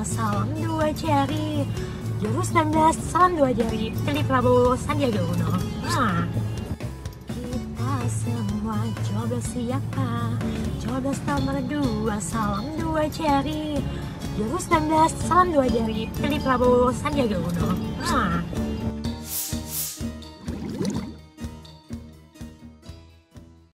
salam dua jari. 2019, salam dua jari. Pilih Prabowo Sandiaga Uno. Kita semua coblos siapa? Coblos nomor 2, salam dua jari. 2019, salam dua jari. Pilih Prabowo Sandiaga Uno.